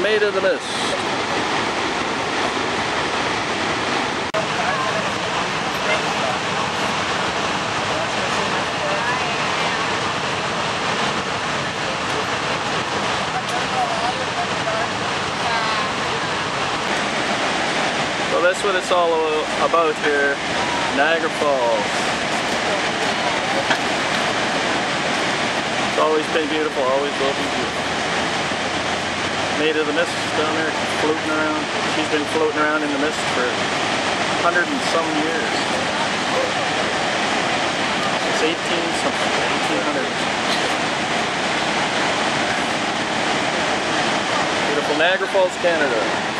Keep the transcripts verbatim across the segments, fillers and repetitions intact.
Maid of the Mist. So that's what it's all about here, Niagara Falls. It's always been beautiful, always will be beautiful. Maid of the Mist down there floating around. She's been floating around in the mist for a hundred and some years. It's eighteen something, eighteen hundred. Beautiful Niagara Falls, Canada.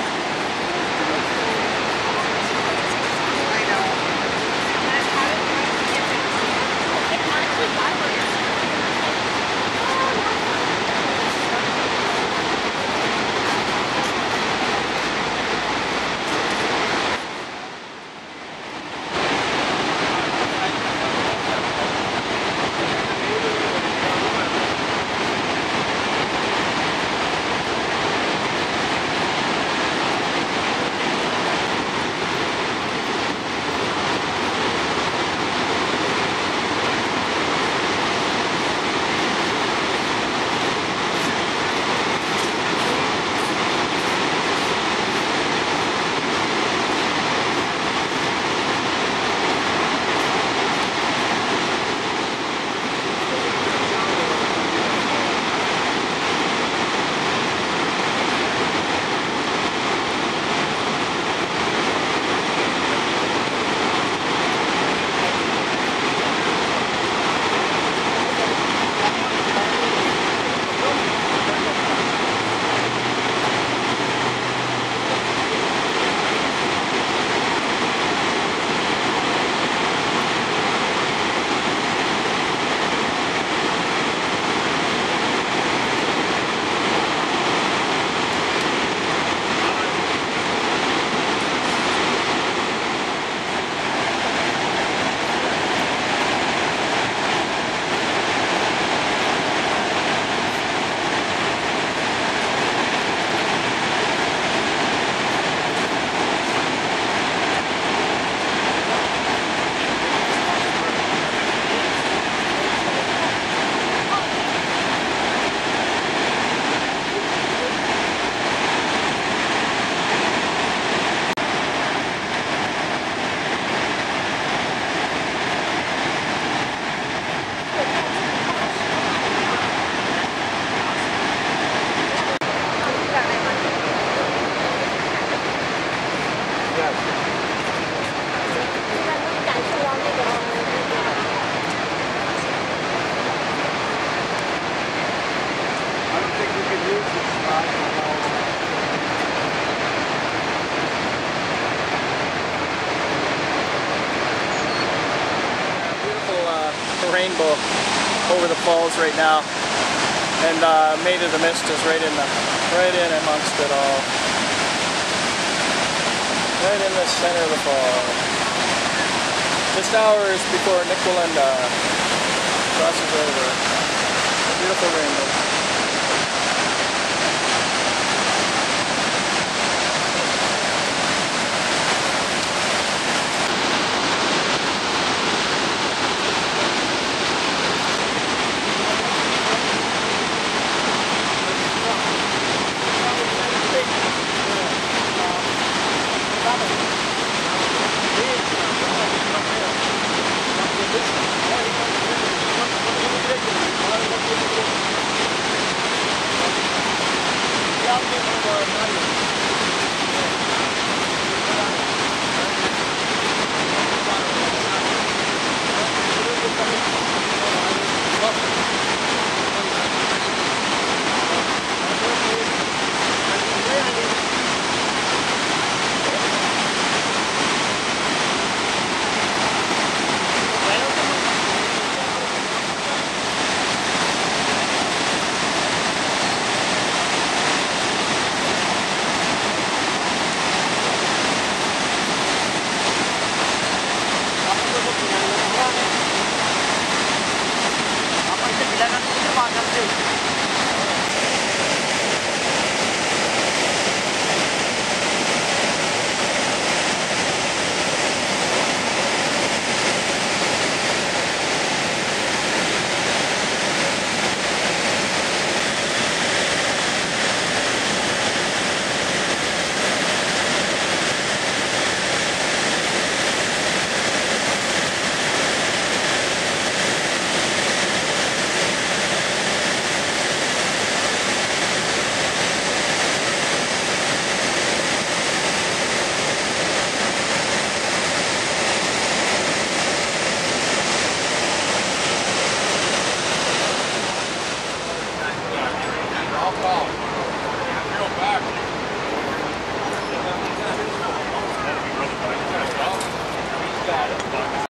Rainbow over the falls right now, and uh, Maid of the Mist is right in the right in amongst it all, right in the center of the fall. Just hours before Nicolanda crosses over. A beautiful rainbow.